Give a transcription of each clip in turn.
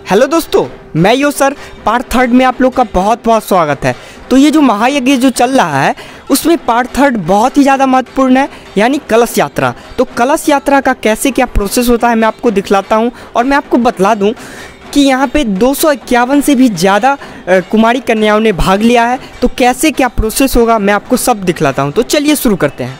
Hello दोस्तों, मैं यो sir part third में आप लोग का बहुत बहुत स्वागत है। तो ये जो महायज्ञ जो चल रहा है उसमें पार्ट थर्ड बहुत ही ज़्यादा महत्वपूर्ण है, यानी कलश यात्रा। तो कलश यात्रा का कैसे क्या प्रोसेस होता है मैं आपको दिखलाता हूँ और मैं आपको बतला दूँ कि यहाँ पे 251 से भी ज़्यादा कुमारी कन्याओं ने भाग लिया है। तो कैसे क्या प्रोसेस होगा मैं आपको सब दिखलाता हूँ। तो चलिए शुरू करते हैं।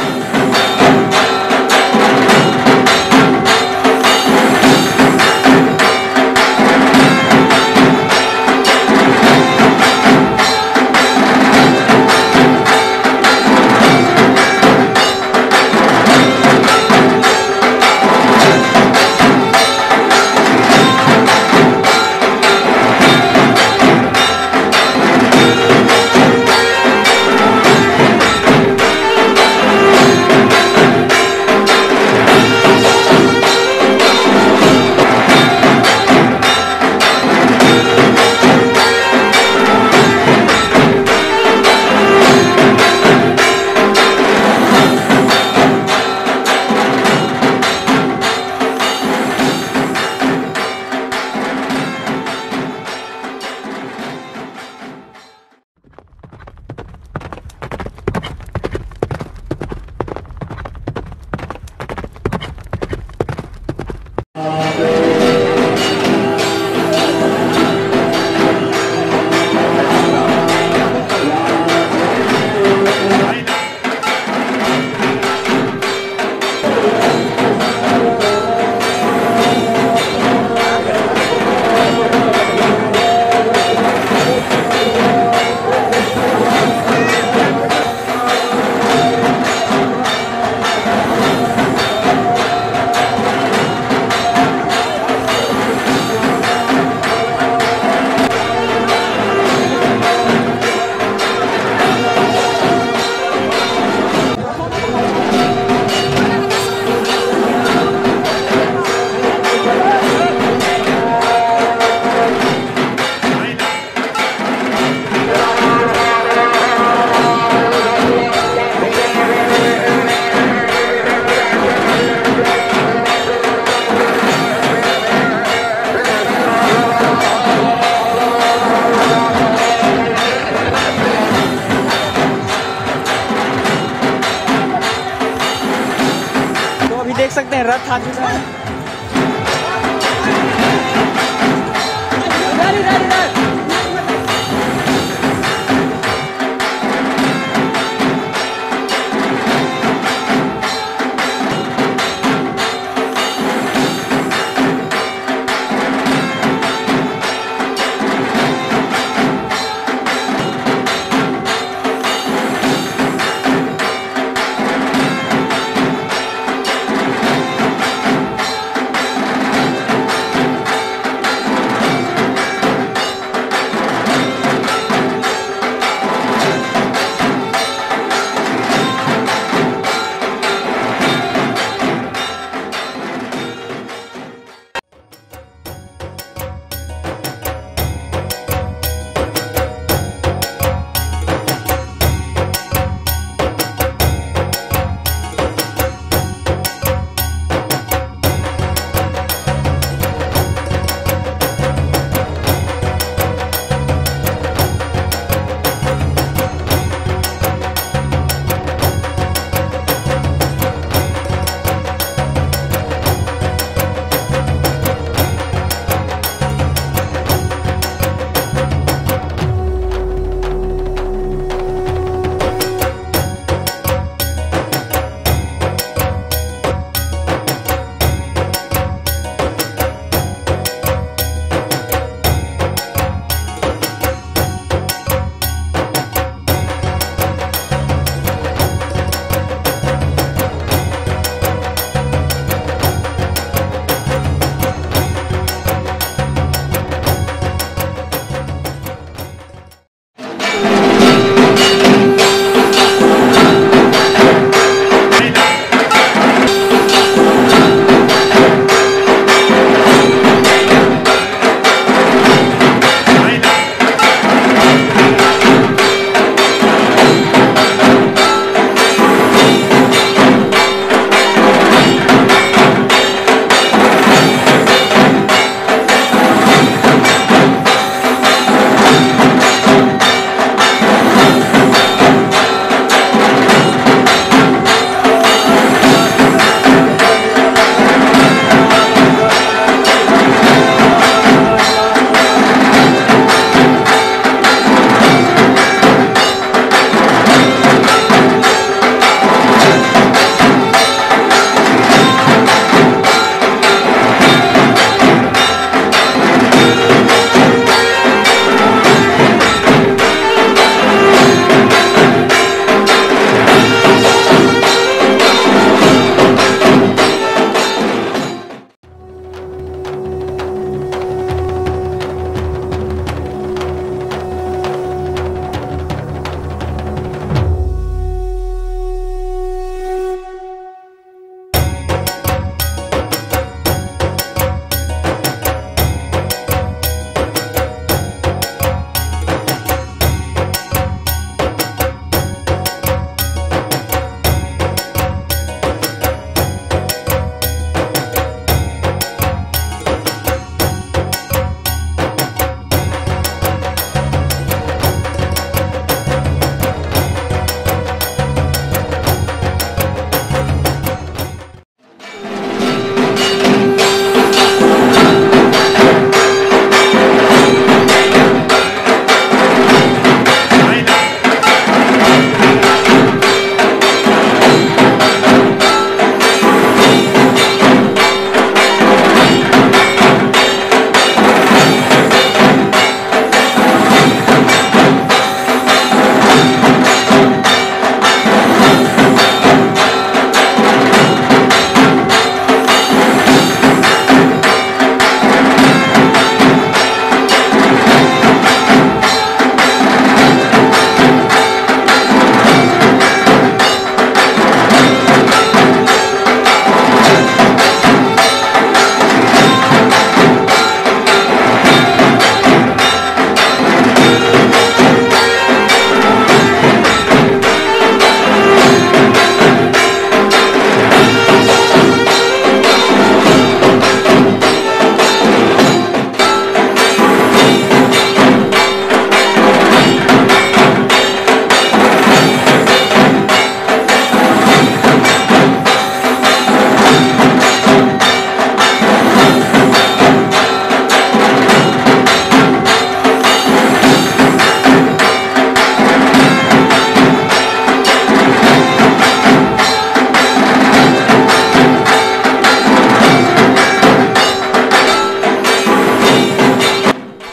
देख सकते हैं रथ आ चुका है।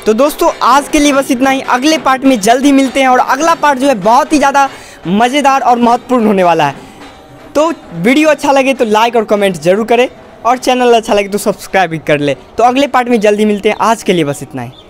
तो दोस्तों आज के लिए बस इतना ही, अगले पार्ट में जल्द ही मिलते हैं और अगला पार्ट जो है बहुत ही ज़्यादा मज़ेदार और महत्वपूर्ण होने वाला है। तो वीडियो अच्छा लगे तो लाइक और कमेंट जरूर करें और चैनल अच्छा लगे तो सब्सक्राइब भी कर ले। तो अगले पार्ट में जल्दी मिलते हैं, आज के लिए बस इतना ही।